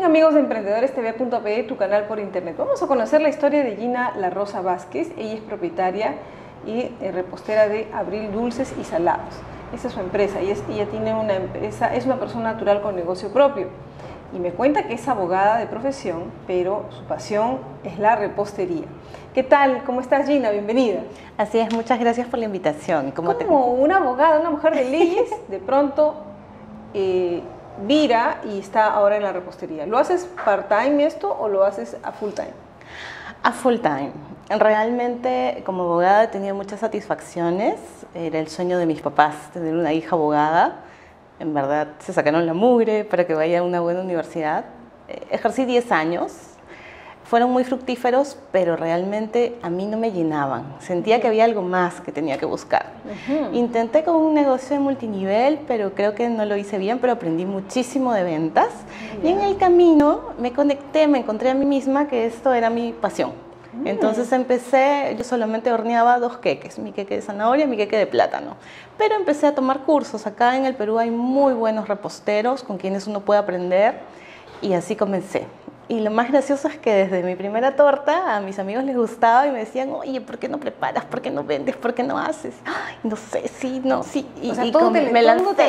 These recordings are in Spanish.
amigos de EmprendedoresTV.pe, tu canal por internet. Vamos a conocer la historia de Gina La Rosa Vázquez. Ella es propietaria y repostera de Abril Dulces y Salados. Esa es su empresa y ella tiene una empresa, es una persona natural con negocio propio. Y me cuenta que es abogada de profesión, pero su pasión es la repostería. ¿Qué tal? ¿Cómo estás, Gina? Bienvenida. Así es, muchas gracias por la invitación. Como una abogada, una mujer de leyes, de pronto vira y está ahora en la repostería. ¿Lo haces part-time esto o lo haces a full-time? A full-time. Realmente, como abogada, he tenido muchas satisfacciones. Era el sueño de mis papás tener una hija abogada. En verdad, se sacaron la mugre para que vaya a una buena universidad. Ejercí 10 años. Fueron muy fructíferos, pero realmente a mí no me llenaban. Sentía que había algo más que tenía que buscar. Intenté con un negocio de multinivel, pero creo que no lo hice bien, pero aprendí muchísimo de ventas. Y en el camino me conecté, me encontré a mí misma que esto era mi pasión. Entonces empecé, yo solamente horneaba 2 queques, mi queque de zanahoria y mi queque de plátano. Pero empecé a tomar cursos. Acá en el Perú hay muy buenos reposteros con quienes uno puede aprender y así comencé. Y lo más gracioso es que desde mi primera torta a mis amigos les gustaba y me decían, oye, ¿por qué no preparas? ¿Por qué no vendes? ¿Por qué no haces? Ay, no sé, sí, no, sí. Y, o sea, todo me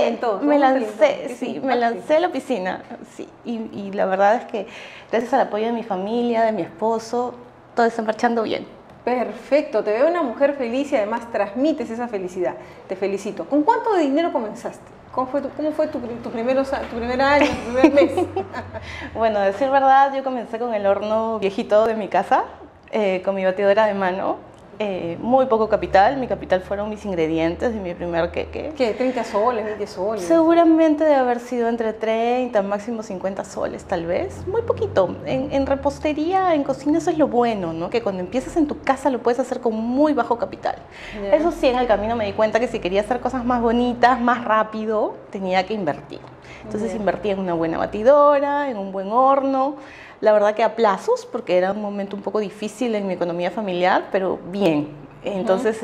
lancé a la piscina. Sí. Y la verdad es que gracias al apoyo de mi familia, de mi esposo, todo está marchando bien. Perfecto, te veo una mujer feliz y además transmites esa felicidad. Te felicito. ¿Con cuánto de dinero comenzaste? ¿Cómo fue tu primer año, tu primer mes? Bueno, a decir verdad, yo comencé con el horno viejito de mi casa, con mi batidora de mano. Muy poco capital, mi capital fueron mis ingredientes de mi primer queque. ¿Qué? ¿30 soles, 20 soles? Seguramente debe haber sido entre 30, máximo 50 soles tal vez, muy poquito. En repostería, en cocina eso es lo bueno, ¿no? Que cuando empiezas en tu casa lo puedes hacer con muy bajo capital. Yeah. Eso sí, en el camino me di cuenta que si quería hacer cosas más bonitas, más rápido, tenía que invertir. Entonces invertí en una buena batidora, en un buen horno. La verdad que a plazos, porque era un momento un poco difícil en mi economía familiar, pero bien. Entonces,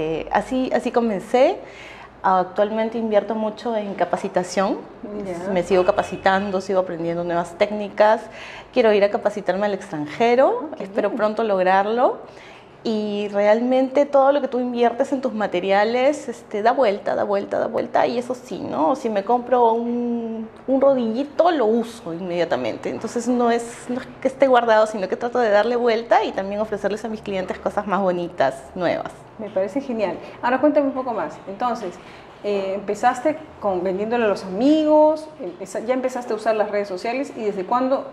así comencé. Actualmente invierto mucho en capacitación. Me sigo capacitando, sigo aprendiendo nuevas técnicas. Quiero ir a capacitarme al extranjero. Espero pronto lograrlo. Y realmente todo lo que tú inviertes en tus materiales da vuelta, y eso sí, ¿no? Si me compro un rodillito, lo uso inmediatamente. Entonces no es que esté guardado, sino que trato de darle vuelta y también ofrecerles a mis clientes cosas más bonitas, nuevas. Me parece genial. Ahora cuéntame un poco más. Entonces, empezaste vendiéndole a los amigos, ya empezaste a usar las redes sociales, y ¿desde cuándo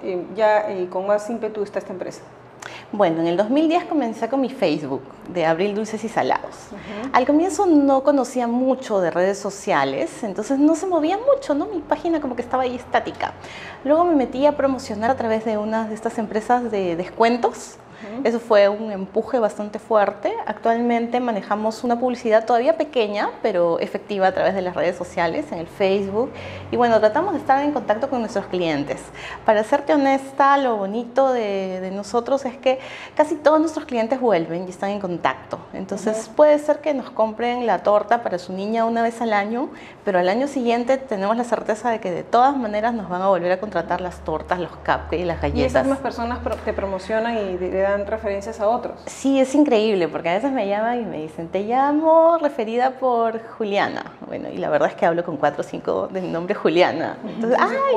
con más ímpetu está esta empresa? Bueno, en el 2010 comencé con mi Facebook de Abril Dulces y Salados. Al comienzo no conocía mucho de redes sociales, entonces no se movía mucho, ¿no? Mi página como que estaba ahí estática. Luego me metí a promocionar a través de una de estas empresas de descuentos. Eso fue un empuje bastante fuerte. Actualmente manejamos una publicidad todavía pequeña, pero efectiva a través de las redes sociales, en el Facebook. Y bueno, tratamos de estar en contacto con nuestros clientes. Para serte honesta, lo bonito de nosotros es que casi todos nuestros clientes vuelven y están en contacto. Entonces puede ser que nos compren la torta para su niña una vez al año, pero al año siguiente tenemos la certeza de que de todas maneras nos van a volver a contratar las tortas, los cupcakes y las galletas. Y esas mismas personas te promocionan y le dan referencias a otros. Sí, es increíble, porque a veces me llaman y me dicen, te llamo referida por Juliana. Bueno, y la verdad es que hablo con 4 o 5 de mi nombre Juliana. Entonces,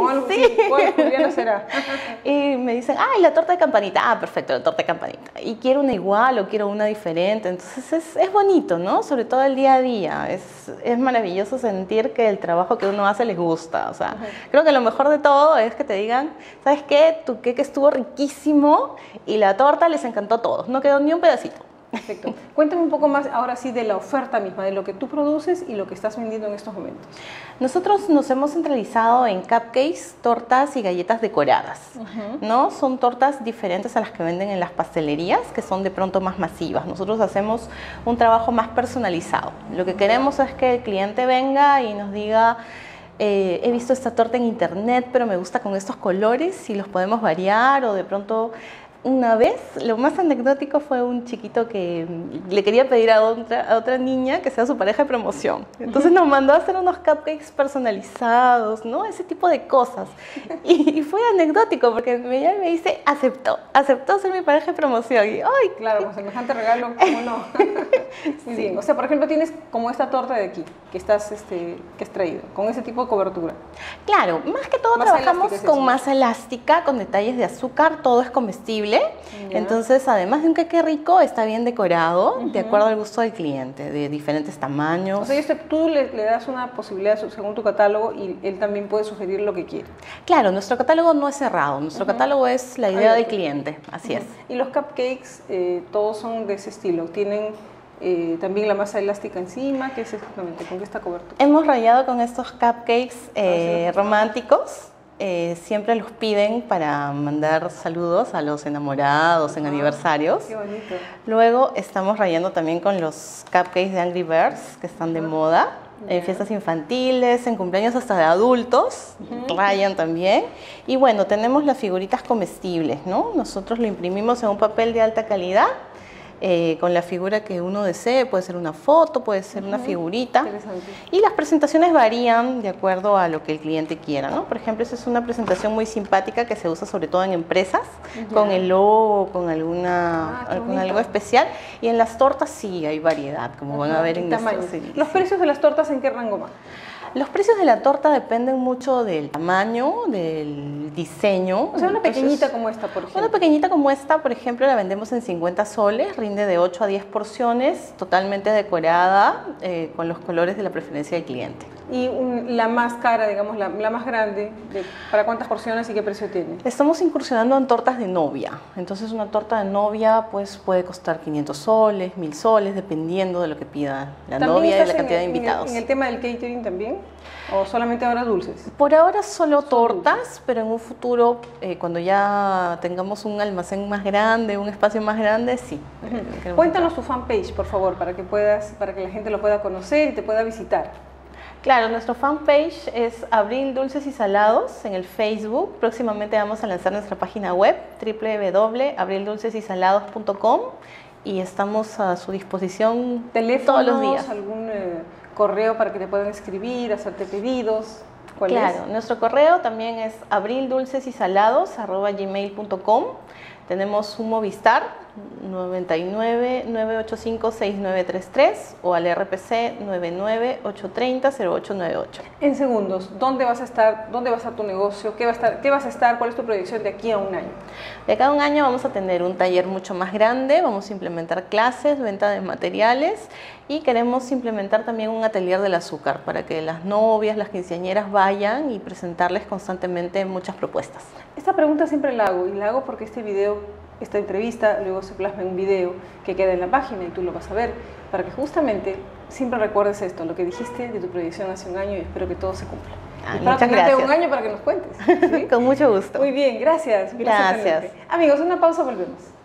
¿Cuál Juliana será? Y me dicen, la torta de campanita. Ah, perfecto, la torta de campanita. Y quiero una igual o quiero una diferente. Entonces es bonito, ¿no? Sobre todo el día a día. Es maravilloso sentir que el trabajo que uno hace les gusta. O sea, creo que lo mejor de todo es que te digan, ¿sabes qué? Tu queque estuvo riquísimo y la torta les encantó a todos. No quedó ni un pedacito. Perfecto. Cuéntame un poco más ahora sí de la oferta misma, de lo que tú produces y lo que estás vendiendo en estos momentos. Nosotros nos hemos centralizado en cupcakes, tortas y galletas decoradas, ¿no? Son tortas diferentes a las que venden en las pastelerías, que son de pronto más masivas. Nosotros hacemos un trabajo más personalizado. Lo que queremos es que el cliente venga y nos diga, he visto esta torta en internet, pero me gusta con estos colores, si los podemos variar, o de pronto una vez, lo más anecdótico fue un chiquito que le quería pedir a otra niña que sea su pareja de promoción. Entonces nos mandó a hacer unos cupcakes personalizados, ¿no? Ese tipo de cosas. Y fue anecdótico porque me llama y me dice, aceptó ser mi pareja de promoción. Y, ¡ay! Claro, con semejante regalo, ¿cómo no? Muy bien. O sea, por ejemplo, tienes como esta torta de aquí, que has traído, con ese tipo de cobertura. Claro, más que todo Masa trabajamos elástica es con eso. masa elástica, con detalles de azúcar, todo es comestible. Ya. Entonces, además de un queque rico, está bien decorado, de acuerdo al gusto del cliente, de diferentes tamaños. O sea, tú le das una posibilidad según tu catálogo y él también puede sugerir lo que quiere. Claro, nuestro catálogo no es cerrado, nuestro catálogo es la idea del cliente, así es. Y los cupcakes, todos son de ese estilo, tienen también la masa elástica encima, ¿qué es exactamente? ¿Con qué está cobertura? Hemos rayado con estos cupcakes sí, románticos. Siempre los piden para mandar saludos a los enamorados en aniversarios. Qué bonito. Luego estamos rayando también con los cupcakes de Angry Birds, que están de moda. En fiestas infantiles, en cumpleaños hasta de adultos, rayan también. Y bueno, tenemos las figuritas comestibles, ¿no? Nosotros lo imprimimos en un papel de alta calidad, con la figura que uno desee, puede ser una foto, puede ser una figurita. Interesante. Y las presentaciones varían de acuerdo a lo que el cliente quiera, ¿no? Por ejemplo, esa es una presentación muy simpática que se usa sobre todo en empresas, con el logo, con con algo especial. Y en las tortas sí hay variedad, como van a ver en tamaño. nuestro CD. ¿Los precios de las tortas en qué rango van? Los precios de la torta dependen mucho del tamaño, del diseño. O sea, una Entonces, pequeñita como esta, por ejemplo. una pequeñita como esta, por ejemplo, la vendemos en 50 soles, rinde de 8 a 10 porciones, totalmente decorada, con los colores de la preferencia del cliente. Y la más cara, digamos, la más grande, ¿para cuántas porciones y qué precio tiene? Estamos incursionando en tortas de novia. Entonces, una torta de novia pues, puede costar 500 soles, 1000 soles, dependiendo de lo que pida la novia y la cantidad de invitados. ¿En el tema del catering también? ¿O solamente ahora dulces? Por ahora solo tortas, pero en un futuro, cuando ya tengamos un almacén más grande, un espacio más grande, sí. Cuéntanos tu fanpage, por favor, para que la gente lo pueda conocer y te pueda visitar. Claro, nuestro fanpage es Abril Dulces y Salados en el Facebook. Próximamente vamos a lanzar nuestra página web www.abrildulcesysalados.com y estamos a su disposición todos los días. ¿Algún correo para que te puedan escribir, hacerte pedidos? ¿Cuál es? Claro, nuestro correo también es abrildulcesysalados@gmail.com. Tenemos un Movistar 99-985-6933 o al RPC 99-830-0898. En segundos, ¿dónde vas a estar? ¿Dónde va a estar tu negocio? ¿Qué vas a estar? ¿Cuál es tu proyección de aquí a un año? De acá a un año vamos a tener un taller mucho más grande, vamos a implementar clases, venta de materiales y queremos implementar también un atelier del azúcar para que las novias, las quinceañeras vayan y presentarles constantemente muchas propuestas. Esta pregunta siempre la hago y la hago porque esta entrevista luego se plasma en un video que queda en la página y tú lo vas a ver, para que justamente siempre recuerdes esto, lo que dijiste de tu proyección hace un año y espero que todo se cumpla. Muchas gracias. Un año para que nos cuentes. ¿Sí? Con mucho gusto. Muy bien, gracias. Gracias. Amigos, una pausa, volvemos.